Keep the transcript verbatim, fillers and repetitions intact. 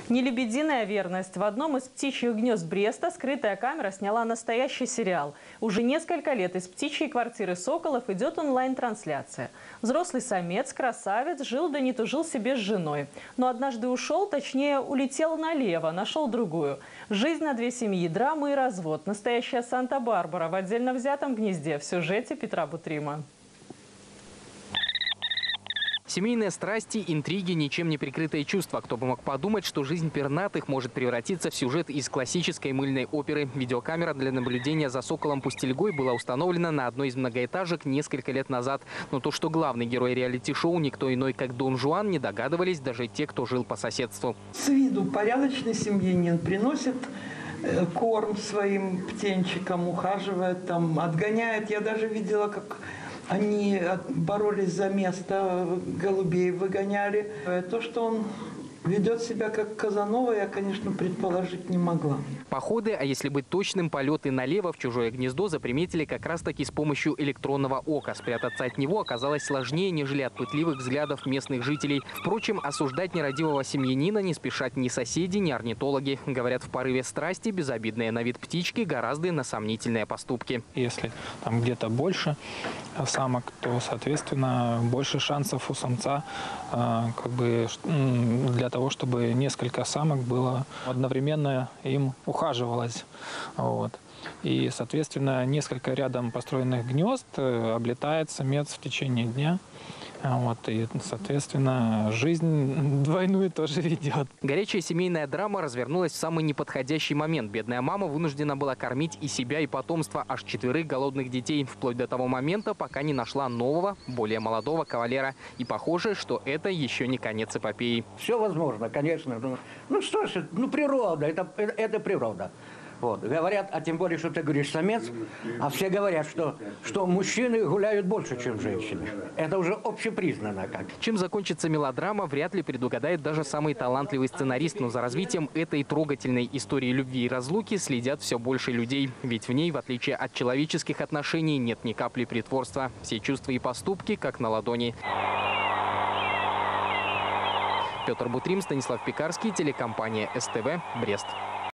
Не лебединая верность. В одном из птичьих гнезд Бреста скрытая камера сняла настоящий сериал. Уже несколько лет из птичьей квартиры соколов идет онлайн-трансляция. Взрослый самец, красавец, жил да не тужил себе с женой. Но однажды ушел, точнее улетел налево, нашел другую. Жизнь на две семьи, драма и развод. Настоящая Санта-Барбара в отдельно взятом гнезде. В сюжете Петра Бутрима. Семейные страсти, интриги, ничем не прикрытые чувства. Кто бы мог подумать, что жизнь пернатых может превратиться в сюжет из классической мыльной оперы. Видеокамера для наблюдения за соколом-пустельгой была установлена на одной из многоэтажек несколько лет назад. Но то, что главный герой реалити-шоу никто иной, как Дон Жуан, не догадывались даже те, кто жил по соседству. С виду порядочный семьянин, приносит корм своим птенчикам, ухаживает, там, отгоняет. Я даже видела, как они боролись за место, голубей выгоняли. То, что он ведет себя как Казанова, я, конечно, предположить не могла. Походы, а если быть точным, полеты налево в чужое гнездо заприметили как раз-таки с помощью электронного ока. Спрятаться от него оказалось сложнее, нежели от пытливых взглядов местных жителей. Впрочем, осуждать нерадивого семьянина не спешат ни соседи, ни орнитологи. Говорят, в порыве страсти безобидные на вид птички гораздо на сомнительные поступки. Если там где-то больше самок, то, соответственно, больше шансов у самца э, как бы для того, чтобы несколько самок было одновременно им ухаживалось. Вот. И, соответственно, несколько рядом построенных гнезд облетает самец в течение дня. Вот, и, соответственно, жизнь двойную тоже ведет. Горячая семейная драма развернулась в самый неподходящий момент. Бедная мама вынуждена была кормить и себя, и потомство, аж четверых голодных детей, вплоть до того момента, пока не нашла нового, более молодого кавалера. И похоже, что это еще не конец эпопеи. Все возможно, конечно. Ну, ну что ж, ну природа, это, это, это природа. Вот. Говорят, а тем более, что ты говоришь самец, а все говорят, что, что мужчины гуляют больше, чем женщины. Это уже общепризнано как. Чем закончится мелодрама, вряд ли предугадает даже самый талантливый сценарист. Но за развитием этой трогательной истории любви и разлуки следят все больше людей. Ведь в ней, в отличие от человеческих отношений, нет ни капли притворства. Все чувства и поступки как на ладони. Петр Бутрим, Станислав Пекарский, телекомпания СТВ, Брест.